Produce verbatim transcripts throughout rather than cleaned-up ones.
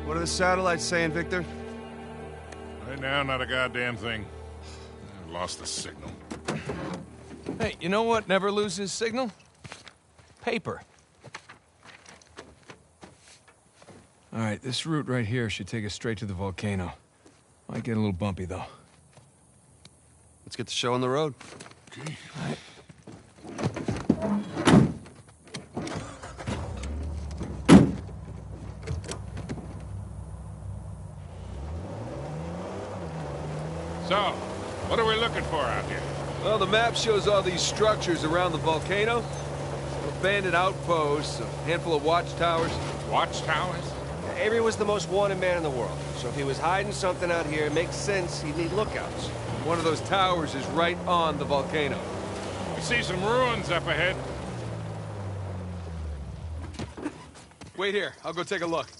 What are the satellites saying, Victor? Right now, not a goddamn thing. I lost the signal. Hey, you know what never loses signal? Paper. All right, this route right here should take us straight to the volcano. Might get a little bumpy, though. Let's get the show on the road. Okay. All right. So, what are we looking for out here? Well, the map shows all these structures around the volcano. Some abandoned outposts, a handful of watchtowers. Watchtowers? Avery was the most wanted man in the world, so if he was hiding something out here, it makes sense he'd need lookouts. One of those towers is right on the volcano. I see some ruins up ahead. Wait here, I'll go take a look.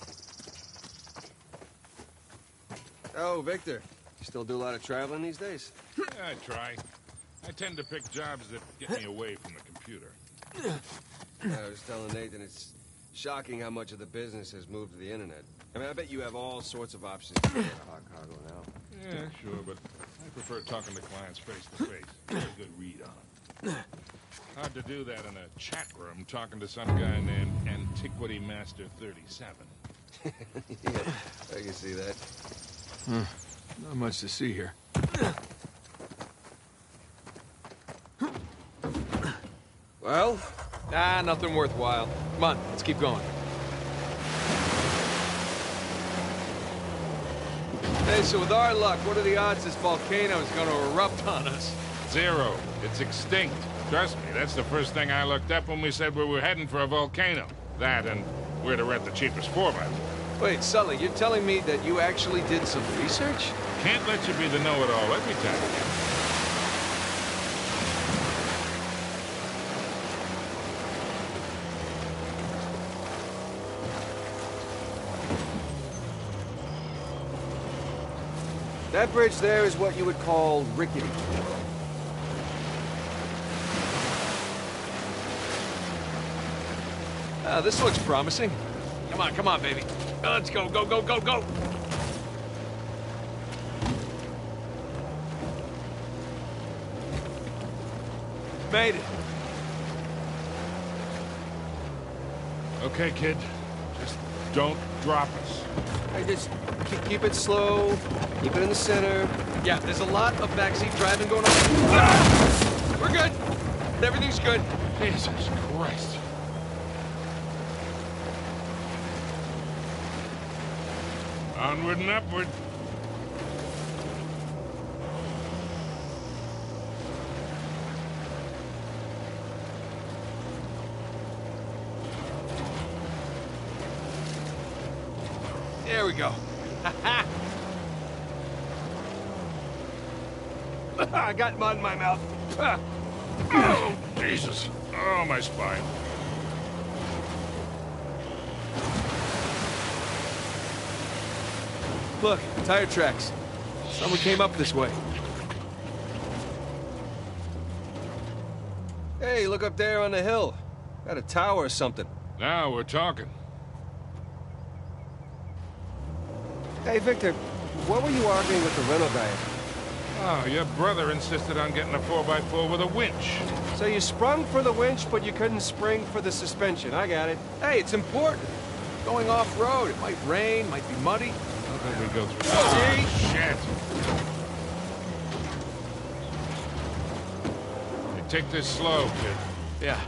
Oh, Victor. You still do a lot of traveling these days? Yeah, I try. I tend to pick jobs that get me away from the computer. I was telling Nathan it's shocking how much of the business has moved to the internet. I mean, I bet you have all sorts of options to get hot cargo now. Yeah, sure, but I prefer talking to clients face to face. Get a good read on them. Hard to do that in a chat room talking to some guy named Antiquity Master thirty-seven. Yeah, I can see that. Hmm. Not much to see here. Well? Ah, nothing worthwhile. Come on, let's keep going. Hey, so with our luck, what are the odds this volcano is going to erupt on us? Zero. It's extinct. Trust me, that's the first thing I looked up when we said we were heading for a volcano. That and where to rent the cheapest four by four. Wait, Sully, you're telling me that you actually did some research? Can't let you be the know-it-all every time. That bridge there is what you would call rickety. Uh, this looks promising. Come on, come on, baby. Uh, Let's go, go, go, go, go! Made it. Okay, kid. Just don't drop us. I just keep, keep it slow, keep it in the center. Yeah, there's a lot of backseat driving going on. Ah! We're good. Everything's good. Jesus Christ. Onward and upward. There we go. I got mud in my mouth. Oh, Jesus. Oh, my spine. Look, tire tracks. Someone came up this way. Hey, look up there on the hill. Got a tower or something. Now we're talking. Hey, Victor, what were you arguing with the rental guy? Oh, your brother insisted on getting a four by four with a winch. So you sprung for the winch, but you couldn't spring for the suspension. I got it. Hey, it's important. Going off-road. It might rain, might be muddy. How did we go through Oh, oh, shit. Hey, take this slow, kid. Yeah.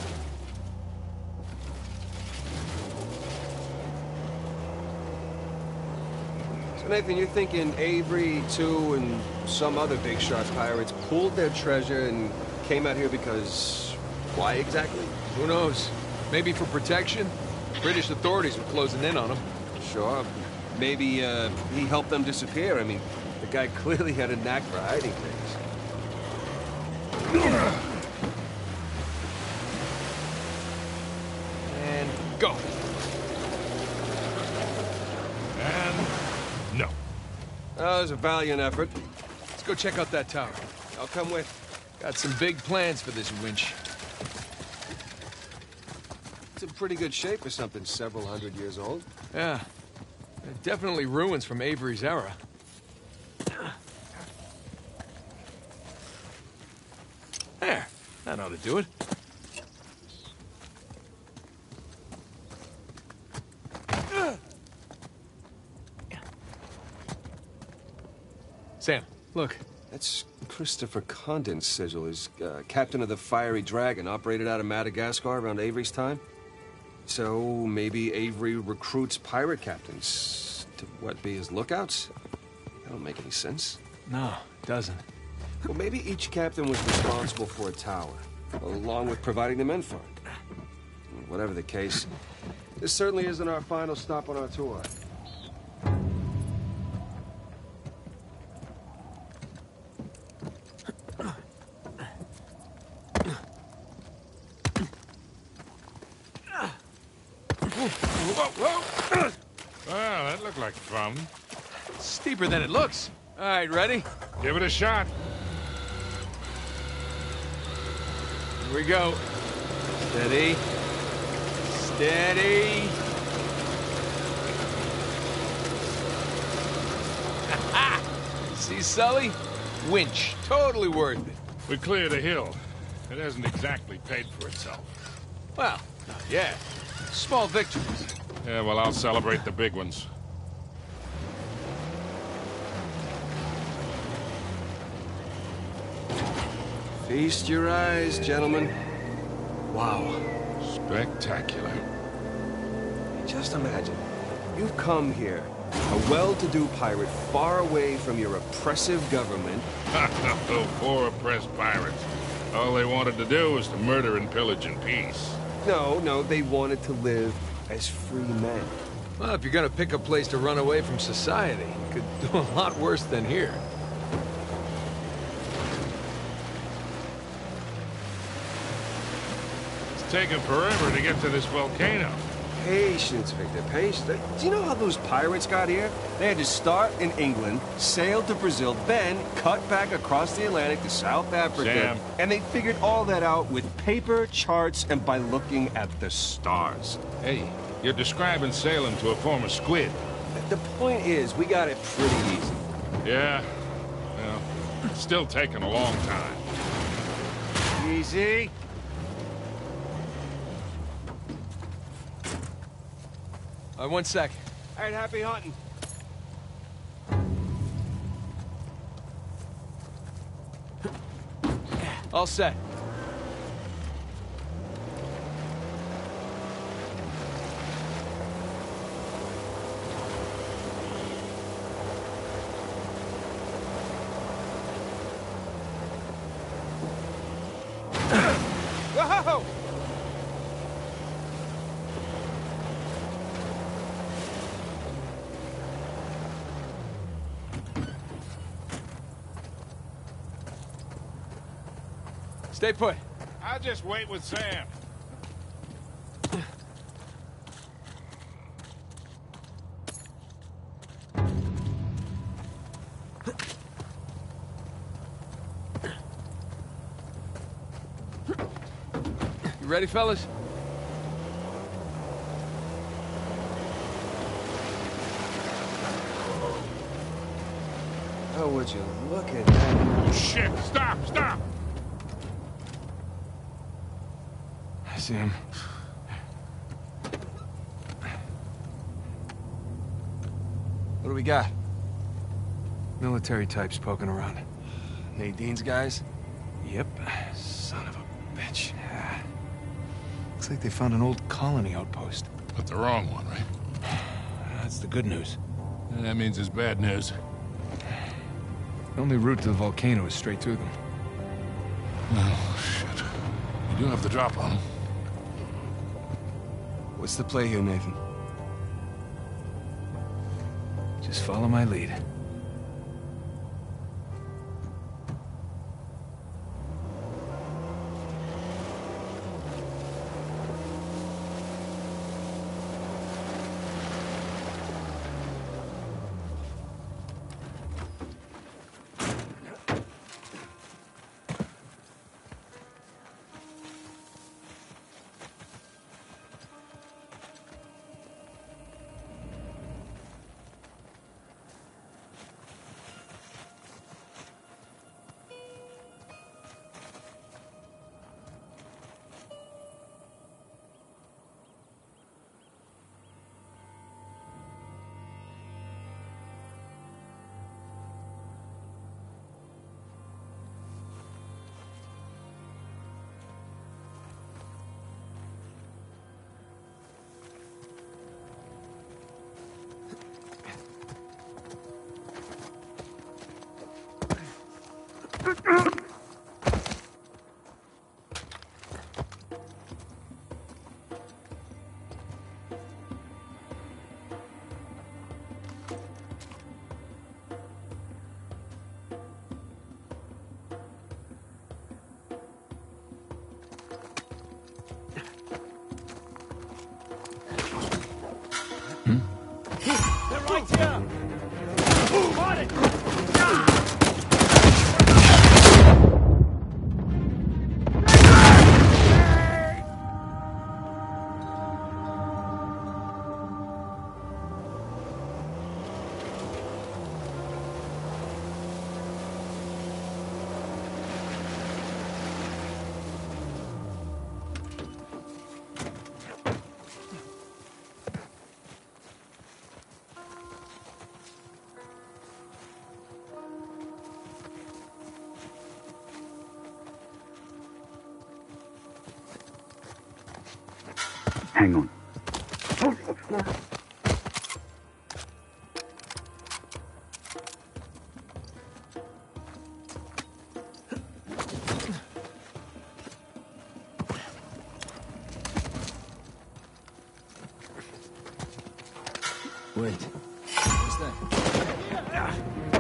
So, Nathan, you're thinking Avery, too, and some other big shot pirates pulled their treasure and came out here because... why exactly? Who knows? Maybe for protection? British authorities were closing in on them. Sure. Maybe, uh, he helped them disappear. I mean, the guy clearly had a knack for hiding things. And go. And no. That was a valiant effort. Let's go check out that tower. I'll come with. Got some big plans for this winch. It's in pretty good shape for something several hundred years old. Yeah. Definitely ruins from Avery's era. There. That ought to do it. Sam, look. That's Christopher Condon's sigil. He's uh, captain of the Fiery Dragon, operated out of Madagascar around Avery's time. So maybe Avery recruits pirate captains to, what, be his lookouts? That don't make any sense. No, it doesn't. Well, maybe each captain was responsible for a tower, along with providing the men for it. Whatever the case, this certainly isn't our final stop on our tour. Well, that looked like fun. It's steeper than it looks. All right, ready? Give it a shot. Here we go. Steady. Steady. See, Sully? Winch. Totally worth it. We cleared a hill. It hasn't exactly paid for itself. Well, not yet. Small victories. Yeah, well, I'll celebrate the big ones. Feast your eyes, gentlemen. Wow. Spectacular. Just imagine. You've come here, a well-to-do pirate far away from your oppressive government. Those poor oppressed pirates. All they wanted to do was to murder and pillage in peace. No, no, they wanted to live as free men. Well, if you're gonna pick a place to run away from society, you could do a lot worse than here. It's taken forever to get to this volcano. Patience, Victor, patience. Do you know how those pirates got here? They had to start in England, sail to Brazil, then cut back across the Atlantic to South Africa. Sam. And they figured all that out with paper, charts, and by looking at the stars. Hey, you're describing sailing to a former squid. The point is, we got it pretty easy. Yeah, well, it's still taking a long time. Easy. All right, one sec. All right, happy hunting. All set. Whoa! Stay put. I'll just wait with Sam. You ready, fellas? Oh, would you look at that? Oh, shit! Stop! Stop! I see him. What do we got? Military types poking around. Nadine's guys? Yep. Son of a bitch. Yeah. Looks like they found an old colony outpost. But the wrong one, right? That's the good news. That means it's bad news. The only route to the volcano is straight through them. Oh, shit. You do have the drop on them. What's the play here, Nathan? Just follow my lead. Hang on. Wait. What's that?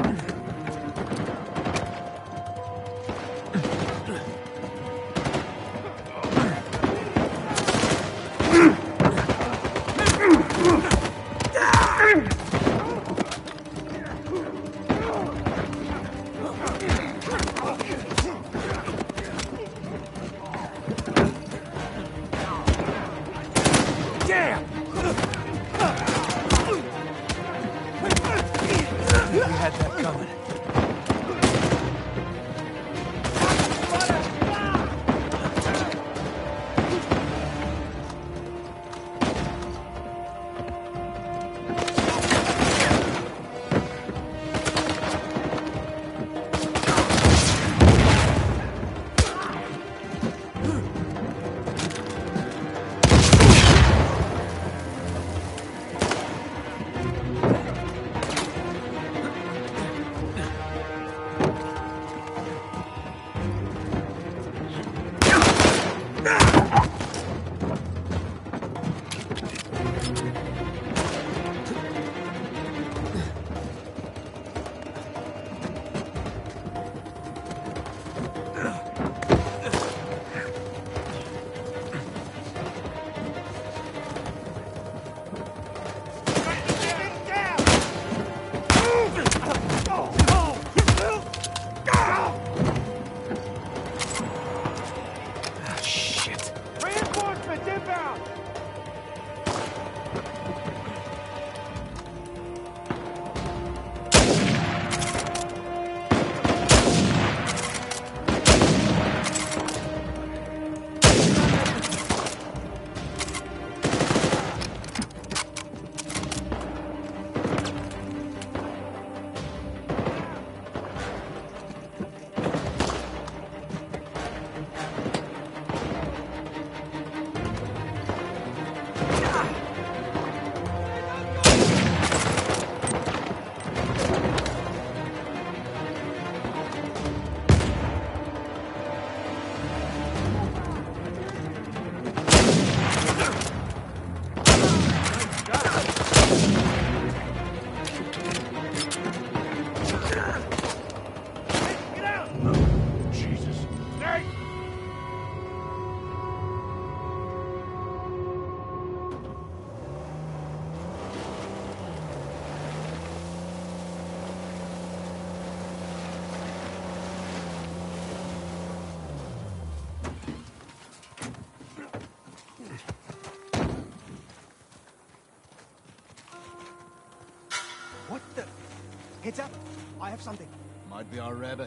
What the? Heads up. I have something. Might be our rabbit.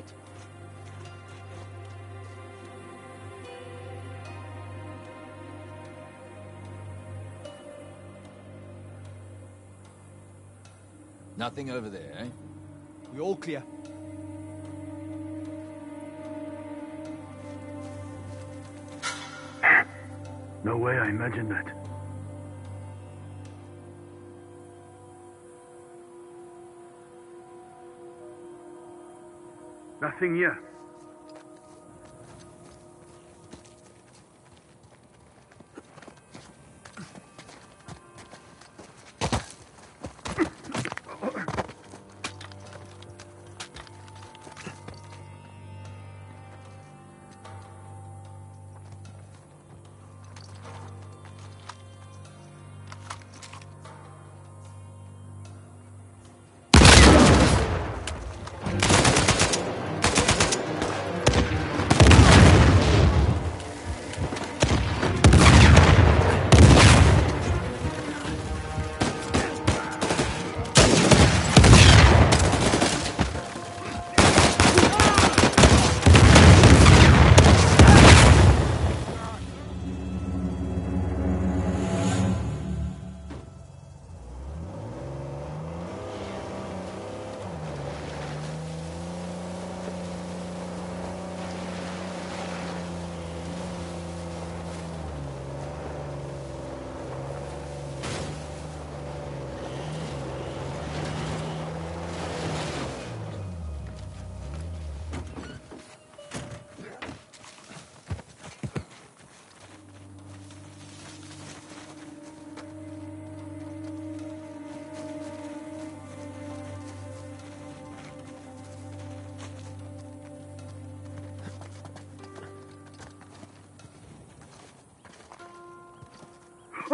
Nothing over there, eh? We all clear. No way I imagined that. Nothing here.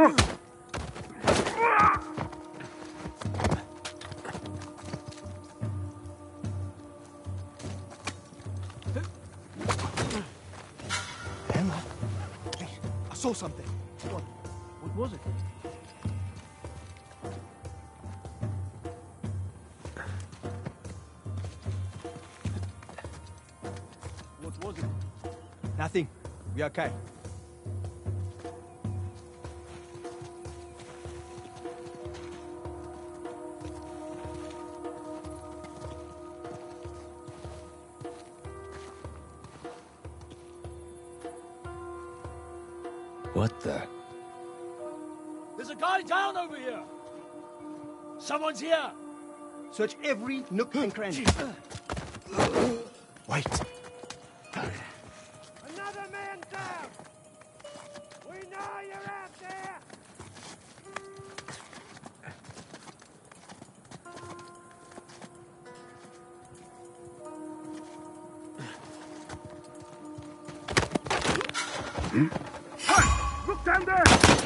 Emma? Hey, I saw something. What? What was it? What was it? Nothing. We okay. What the? There's a guy down over here. Someone's here. Search every nook and cranny. Wait. Another man down. We know you're out there. Look down there!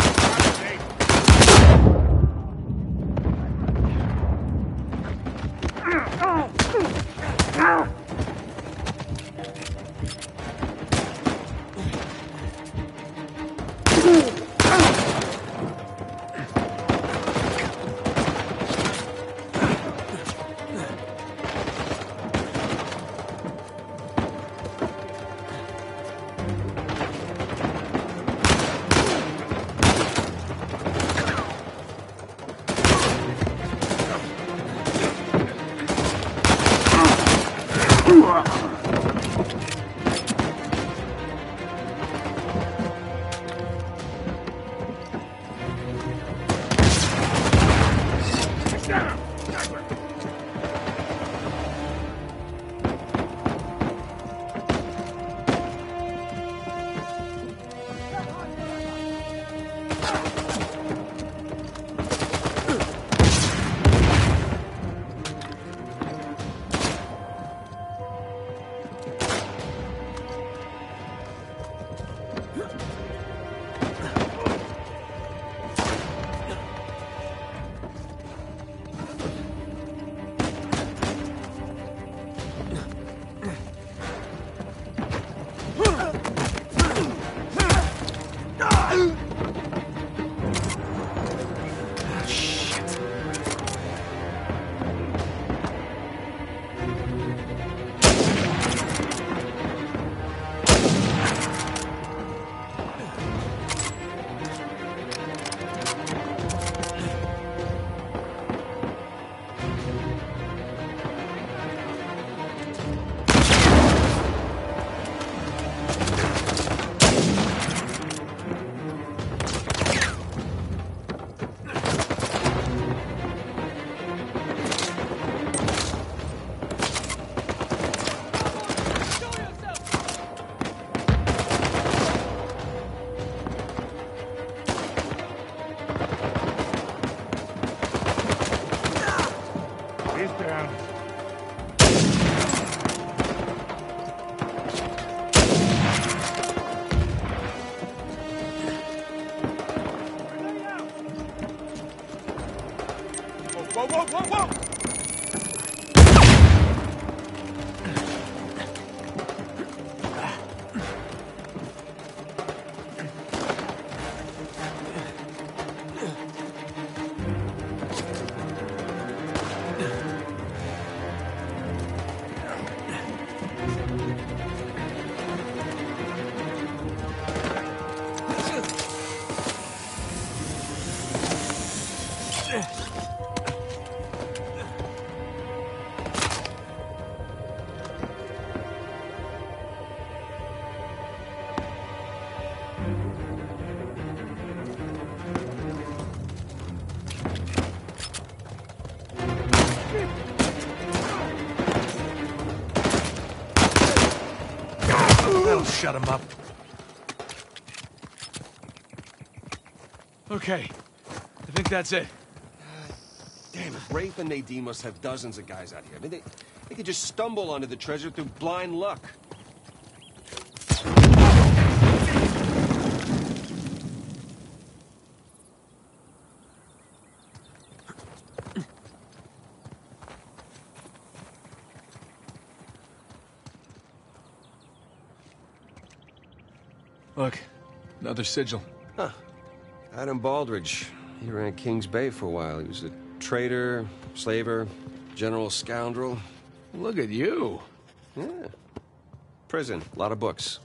Whoa, whoa, whoa, whoa! That'll shut him up. Okay. I think that's it. Damn, if Rafe and Nadine must have dozens of guys out here. I mean, they, they could just stumble onto the treasure through blind luck. Look, another sigil. Huh. Adam Baldridge. He ran Kings Bay for a while. He was a traitor, slaver, general scoundrel. Look at you. Yeah. Prison. A lot of books.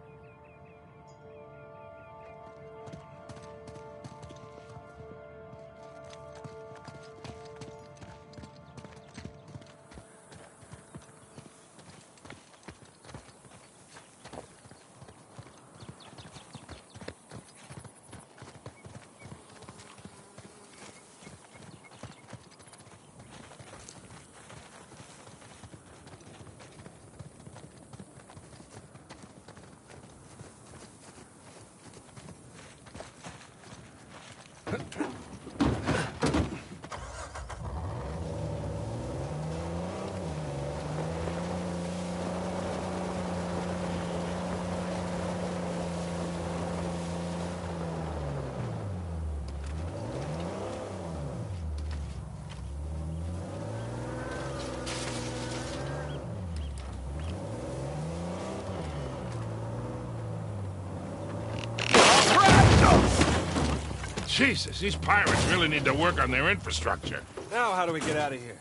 Jesus, these pirates really need to work on their infrastructure. Now how do we get out of here?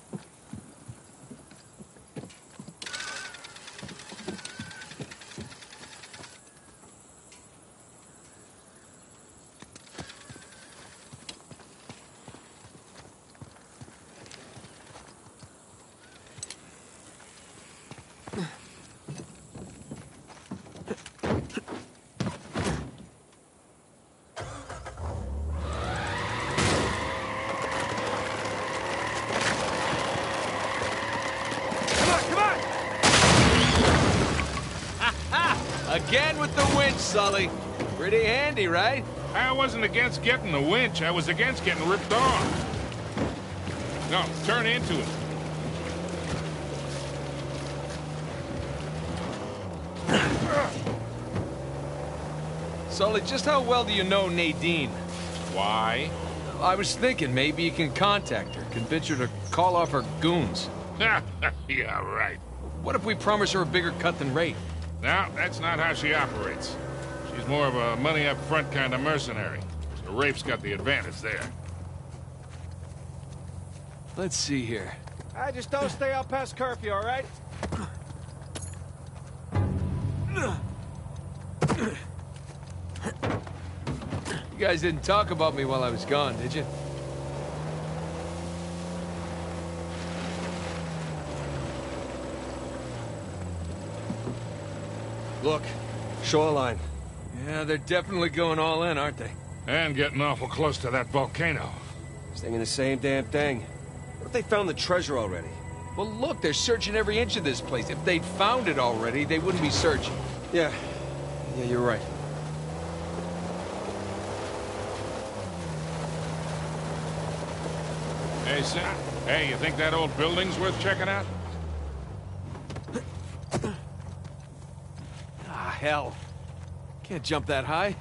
Again with the winch, Sully. Pretty handy, right? I wasn't against getting the winch. I was against getting ripped off. No, turn into it. Sully, just how well do you know Nadine? Why? I was thinking maybe you can contact her, convince her to call off her goons. Yeah, right. What if we promise her a bigger cut than Ray? No, that's not how she operates. She's more of a money-up-front kind of mercenary. So Rafe's got the advantage there. Let's see here. I just don't stay out past curfew, all right? You guys didn't talk about me while I was gone, did you? Look, shoreline. Yeah, they're definitely going all in, aren't they? And getting awful close to that volcano. Thinking the same damn thing. What if they found the treasure already? Well, look, they're searching every inch of this place. If they'd found it already, they wouldn't be searching. Yeah. Yeah, you're right. Hey, Sam. Hey, you think that old building's worth checking out? Ah, hell. Can't jump that high.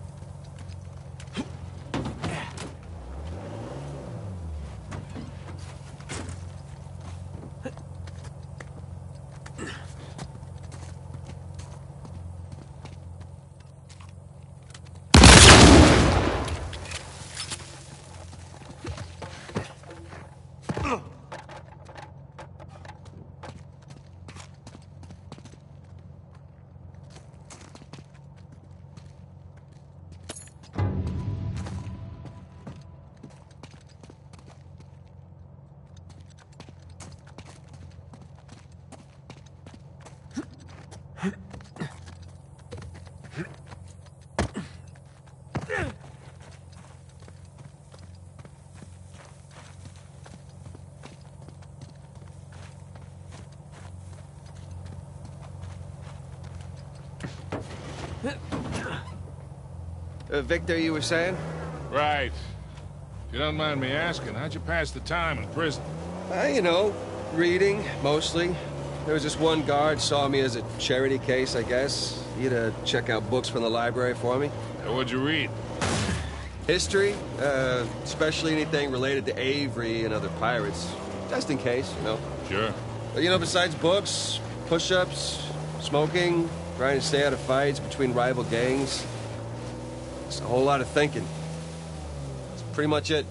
Uh, Victor, you were saying? Right. If you don't mind me asking, how'd you pass the time in prison? Uh, you know, reading, mostly. There was this one guard saw me as a charity case, I guess. He had to check out books from the library for me. Uh, what'd you read? History, uh, especially anything related to Avery and other pirates. Just in case, you know. Sure. But, you know, besides books, push-ups, smoking, trying to stay out of fights between rival gangs. It's a whole lot of thinking. That's pretty much it.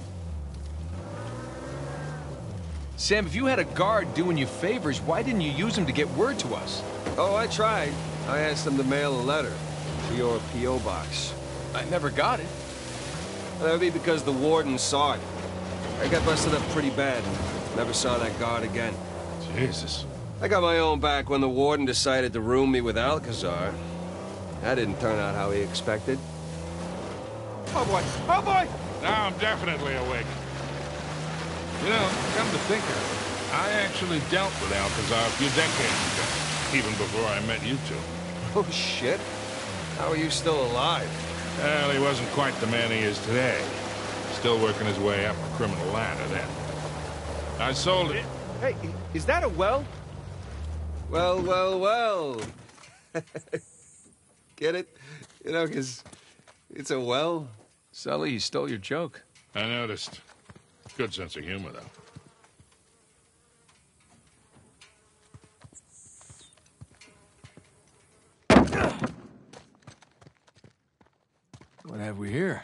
Sam, if you had a guard doing you favors, why didn't you use him to get word to us? Oh, I tried. I asked them to mail a letter to your P O box. I never got it. That would be because the warden saw it. I got busted up pretty bad. Never saw that guard again. Jesus. I got my own back when the warden decided to room me with Alcazar. That didn't turn out how he expected. Oh boy! Oh boy! Now I'm definitely awake. You know, come to think of it, I actually dealt with Alcazar a few decades ago, even before I met you two. Oh, shit. How are you still alive? Well, he wasn't quite the man he is today. Still working his way up the criminal ladder then. I sold it. Hey, is that a well? Well, well, well. Get it? You know, because it's a well. Sully, you stole your joke. I noticed. Good sense of humor, though. What have we here?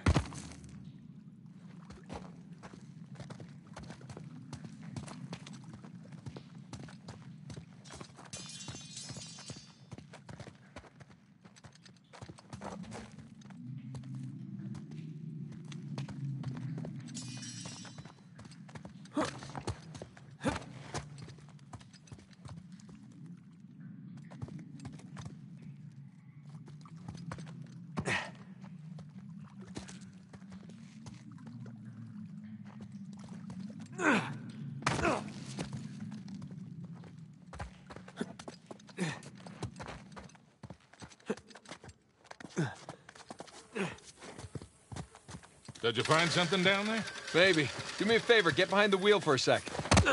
Did you find something down there? Maybe. Do me a favor, get behind the wheel for a sec.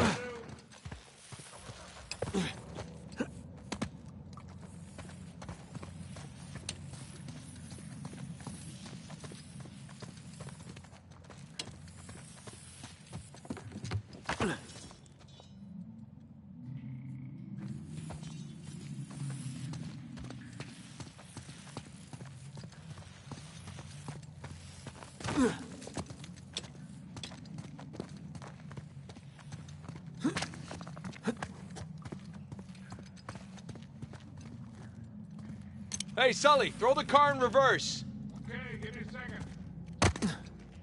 Hey, Sully, throw the car in reverse. Okay, give me a second.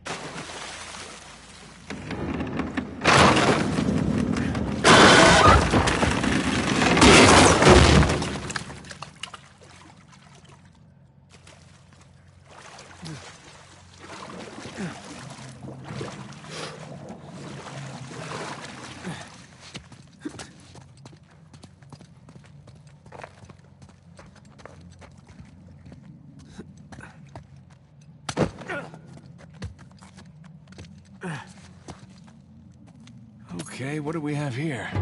Okay, what do we have here?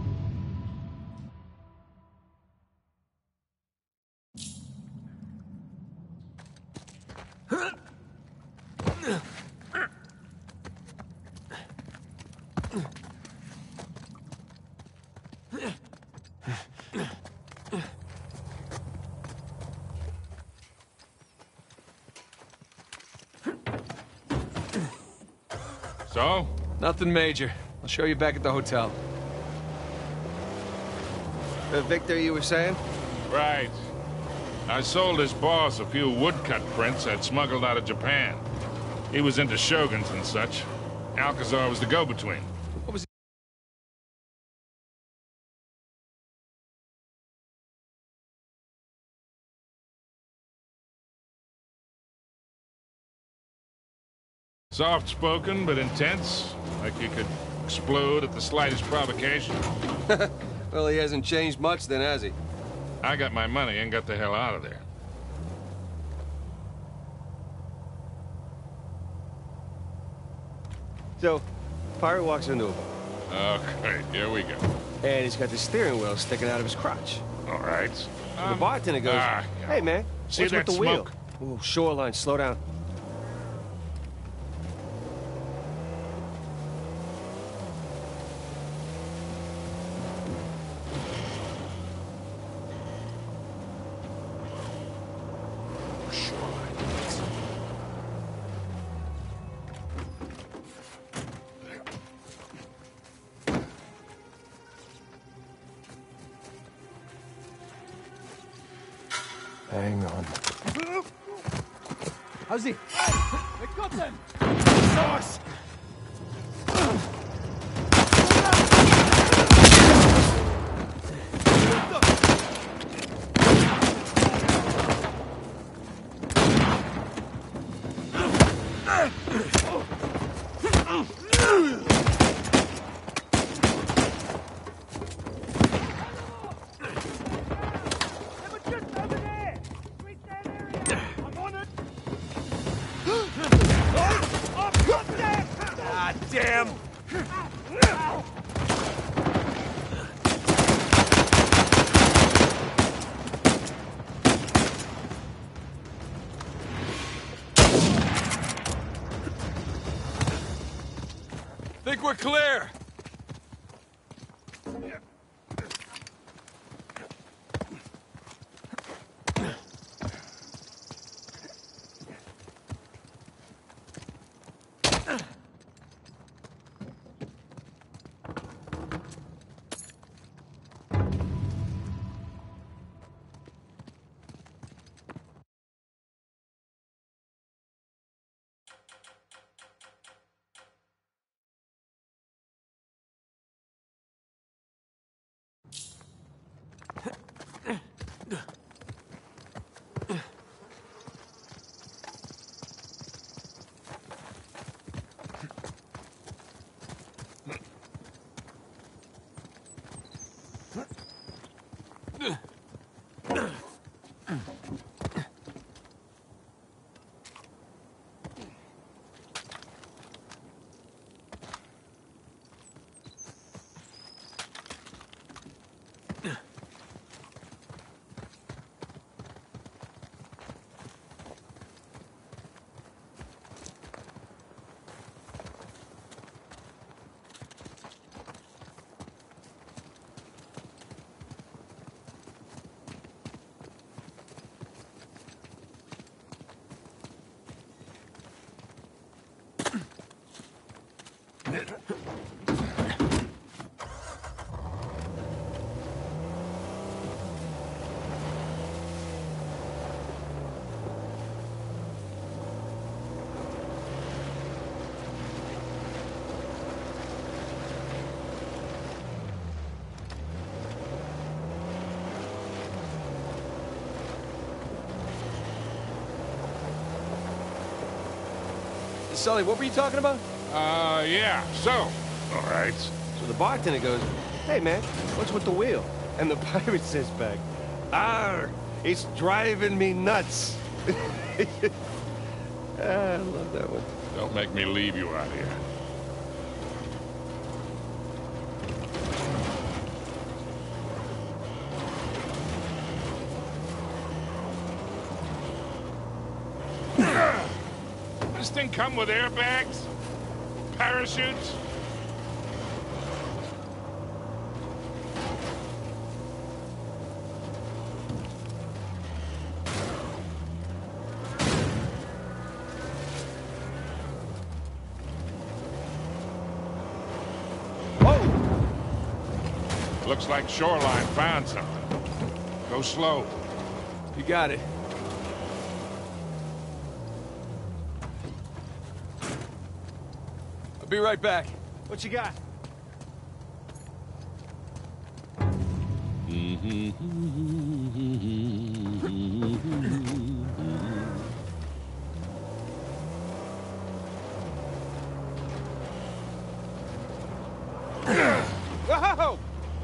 So? Nothing major. I'll show you back at the hotel. Uh, Victor, you were saying? Right. I sold his boss a few woodcut prints I'd smuggled out of Japan. He was into shoguns and such. Alcazar was the go-between. What was Soft-spoken, but intense. Like he could explode at the slightest provocation. Well, he hasn't changed much then, has he? I got my money and got the hell out of there. So, pirate walks into a bar, Okay, here we go. and he's got the steering wheel sticking out of his crotch. All right. So the Um, bartender goes, ah, yeah. "Hey, man, See what's with that the wheel?" smoke? Ooh, shoreline, slow down. Hang on. How's he? We got them! Sauce! Think we're clear. Sully, what were you talking about? Uh, yeah, so, all right. So the bartender goes, "Hey, man, what's with the wheel?" And the pirate says back, "Arr, it's driving me nuts." Ah, I love that one. Don't make me leave you out here. This thing come with airbags? Parachutes? Whoa! Looks like Shoreline found something. Go slow. You got it. I'll be right back. What you got? Whoa!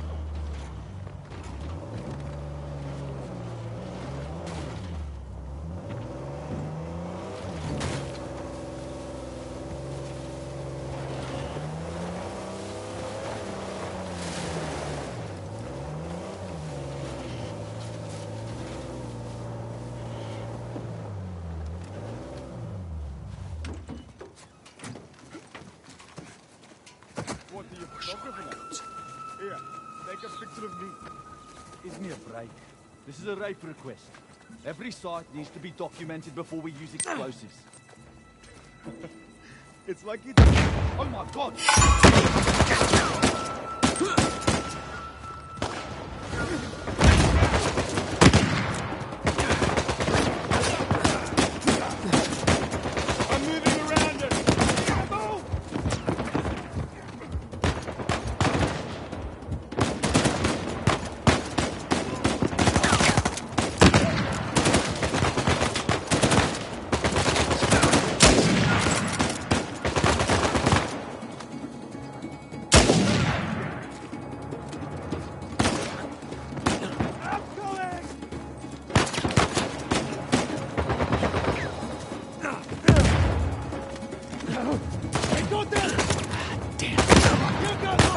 What are you photographing at? Here, take a picture of me. Give me a break. This is a rape request. Every site needs to be documented before we use explosives. It's like you... Oh my god!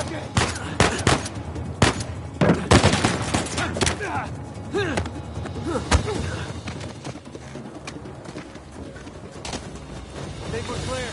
Think we're clear.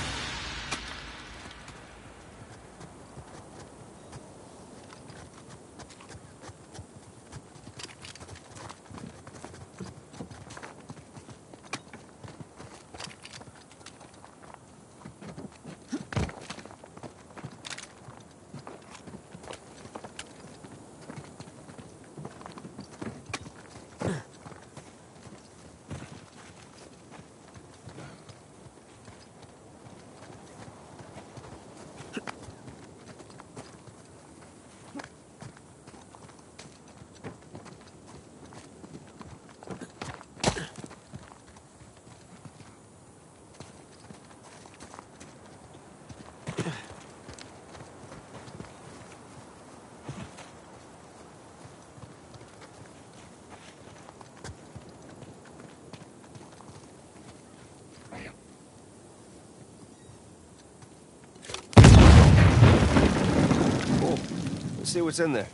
Let's see what's in there.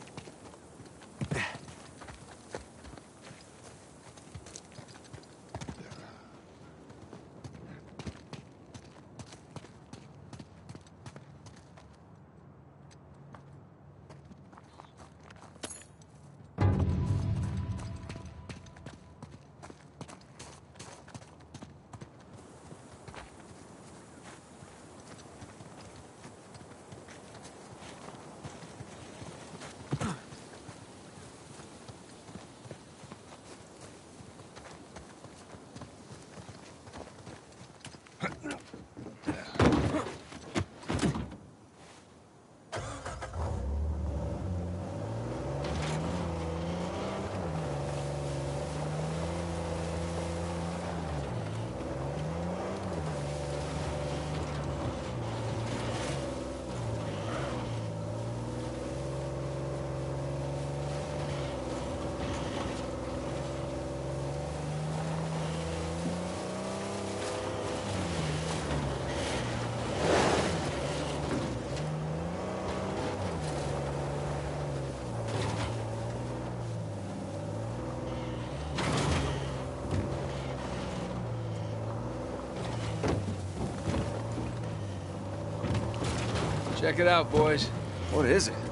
Check it out, boys. What is it?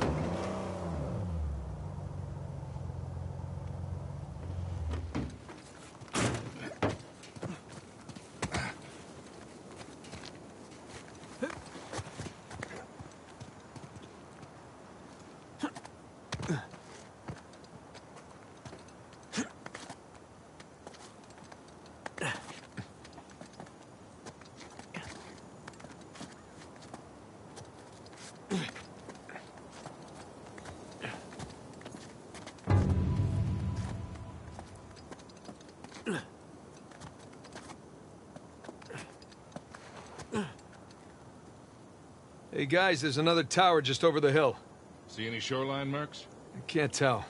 Hey, guys, there's another tower just over the hill. See any shoreline marks? I can't tell.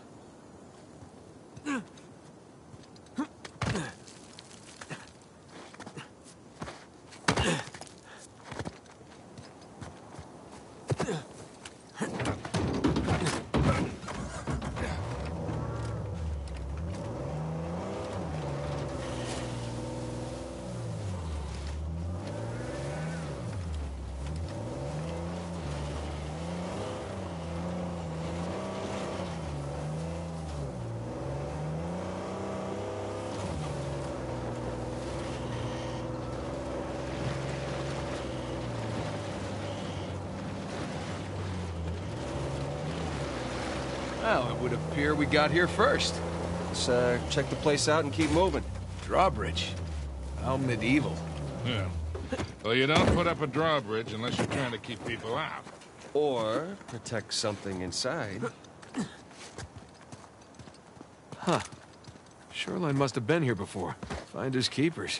Well, it would appear we got here first. Let's uh, check the place out and keep moving. Drawbridge. How medieval. Yeah. Well, you don't put up a drawbridge unless you're trying to keep people out. Or protect something inside. Huh. Shoreline must have been here before. Finders keepers.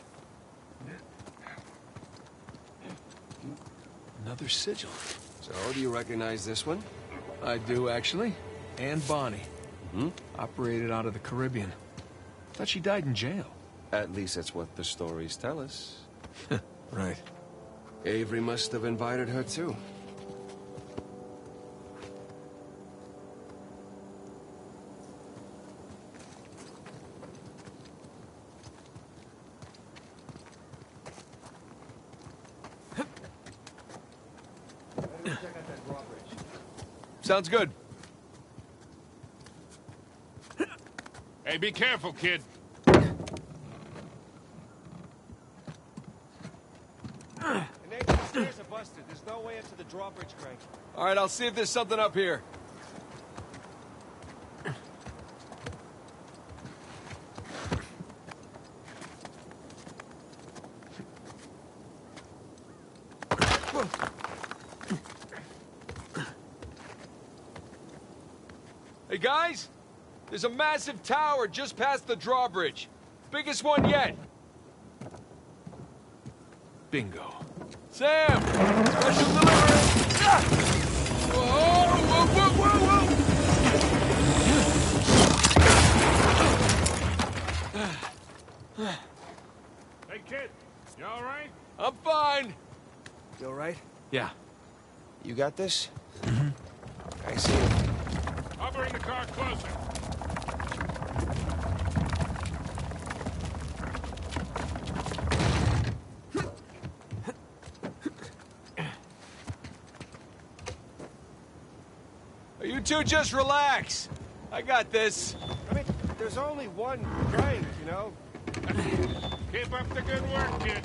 Another sigil. So, do you recognize this one? I do, actually. Anne Bonny. Hmm? Operated out of the Caribbean. Thought she died in jail. At least that's what the stories tell us. Right. Avery must have invited her, too. Sounds good. Hey, be careful, kid. Nathan, the stairs are busted. There's no way into the drawbridge, Craig. All right, I'll see if there's something up here. Hey, guys! There's a massive tower just past the drawbridge. Biggest one yet. Bingo. Sam! Special delivery! Ah! Whoa, whoa, whoa, whoa, whoa! Hey, kid, you all right? I'm fine. You all right? Yeah. You got this? Mm-hmm. I see it. I'll bring the car closer. You two just relax. I got this. I mean, there's only one crank, you know? Keep up the good work, kid.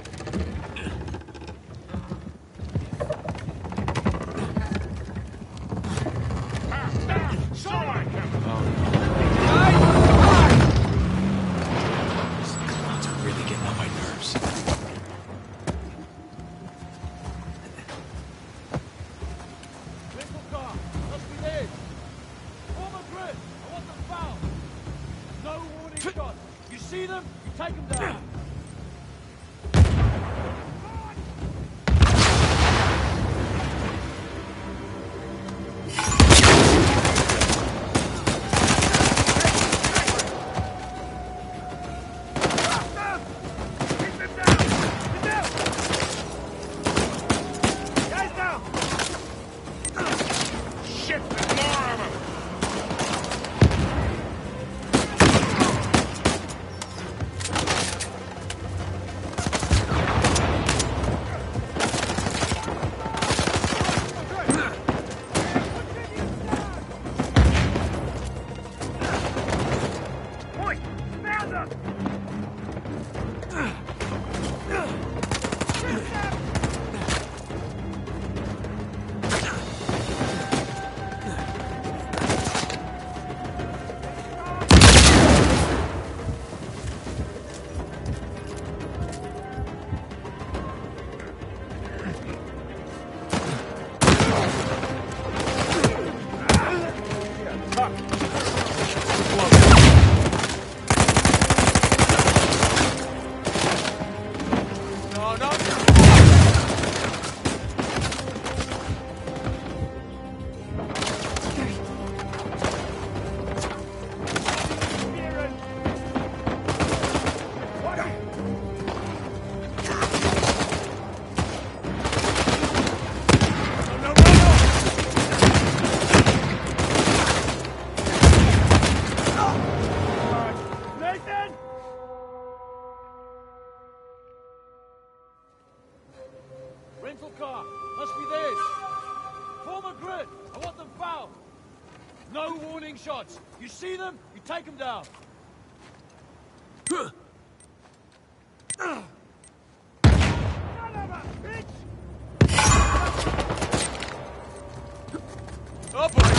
Ah, ah, shoreline coming. These clowns are really getting on my nerves. Little car, must be theirs. Form a grid. I want them foul. No warning shots. You see them, you take them down. Shit, there's more of them. Oi! Found them! No, no. Nathan! Rental car, must be theirs. Form a grid. I want them foul. No warning shots. You see them, you take them down. Son of a bitch! Oh, boy.